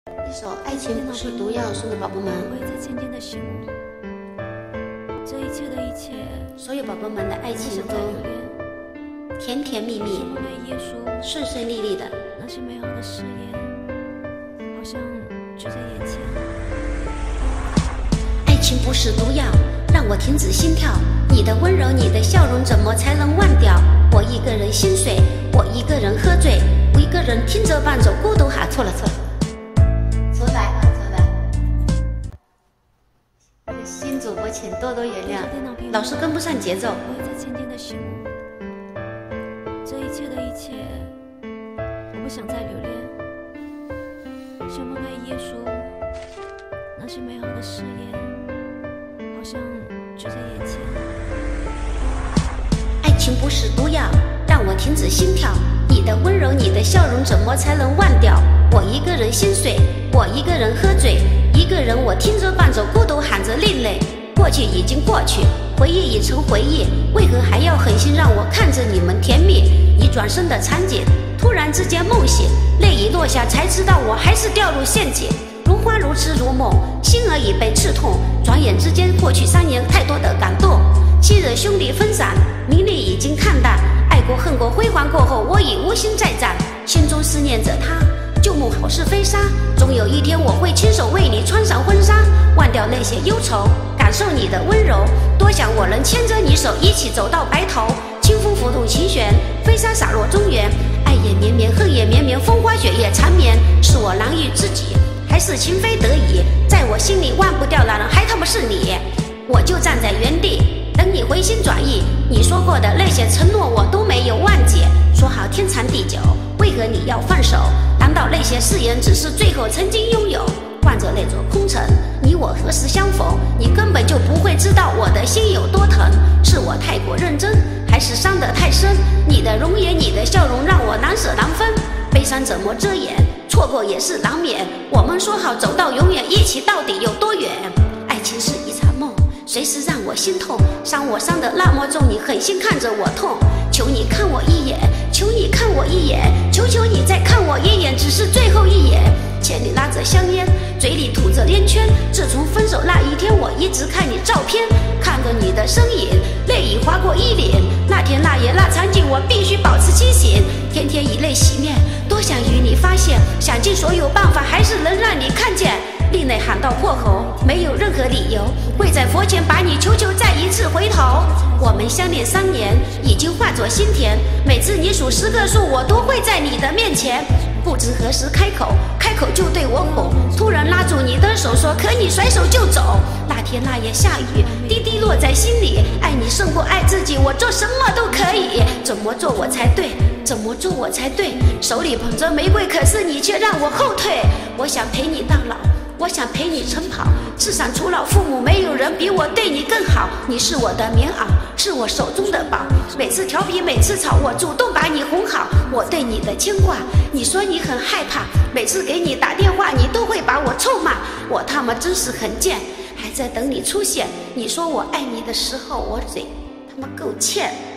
一首《爱情不是毒药》送给宝宝们。 我会在渐渐的醒悟，这一切的一切， 所有宝宝们的爱情都甜甜蜜蜜、顺顺利利的。 那些美好的誓言，好像就在眼前。 爱情不是毒药，让我停止心跳。你的温柔，你的笑容，怎么才能忘掉？我一个人心碎，我一个人喝醉，我一个人听着伴奏，孤独哈，错了。重来啊，重来。我的新主播请多多原谅，老是跟不上节奏。 我会在渐渐的醒悟，这一切的一切，我不想再留恋，像蒙爱耶稣，那些美好的誓言，好像就在眼前。 爱情不是毒药，让我停止心跳。你的温柔，你的笑容，怎么才能忘掉？我一个人心碎，我一个人喝醉，一个人我听着伴奏，孤独喊着另类。过去已经过去，回忆已成回忆，为何还要狠心让我看着你们甜蜜？一转身的场景，突然之间梦醒，泪已落下，才知道我还是掉入陷阱。如花如痴如梦，心儿已被刺痛。转眼之间过去3年，太多的感动。昔日兄弟分散，名利已经看淡。爱过恨过，辉煌过后，我已无心再战。心中思念着他，旧梦好似飞沙。总有一天我会亲手为你穿上婚纱，忘掉那些忧愁，感受你的温柔。多想我能牵着你手，一起走到白头。清风拂动琴弦，飞沙洒落中原。爱也绵绵，恨也绵绵，风花雪月缠绵。是我难遇知己，还是情非得已？在我心里忘不掉那人，还他妈是你。我就站在原地，等你回心转意。你说过的那些承诺，我都没有忘记。说好天长地久，为何你要放手？难道那些誓言只是最后曾经拥有？望着那座空城，你我何时相逢？你根本就不会知道我的心有多疼。是我太过认真，还是伤得太深？你的容颜，你的笑容，让我难舍难分。悲伤怎么遮掩？错过也是难免。我们说好走到永远，一起到底有多远？爱情是一场梦，随时让我心痛，伤我伤得那么重，你狠心看着我痛。求你看我一眼，求你看我一眼，求求你再看我一眼，只是最后一眼。千里拉着香烟，嘴里吐着烟圈。自从分手那一天，我一直看你照片，看着你的身影，泪已划过衣领。那天那夜那场景，我必须保持清醒，天天以泪洗面。多想与你发现，想尽所有办法，还是能让你看见。另类喊到破喉，没有任何理由，跪在佛前把你求求再一次回头。我们相恋3年，已经化作心田。每次你数10个数，我都会在你的面前。不知何时开口，开口就对我吼，突然拉住你的手说，可你甩手就走。那天那夜下雨，滴滴落在心里，爱你胜过爱自己，我做什么都可以。怎么做我才对？怎么做我才对？手里捧着玫瑰，可是你却让我后退。我想陪你到老，我想陪你晨跑，世上除了父母，没有人比我对你更好。你是我的棉袄，是我手中的宝。每次调皮，每次吵，我主动把你哄好。我对你的牵挂，你说你很害怕，每次给你打电话，你都会把我臭骂。我他妈真是很贱，还在等你出现。你说我爱你的时候，我嘴他妈够欠。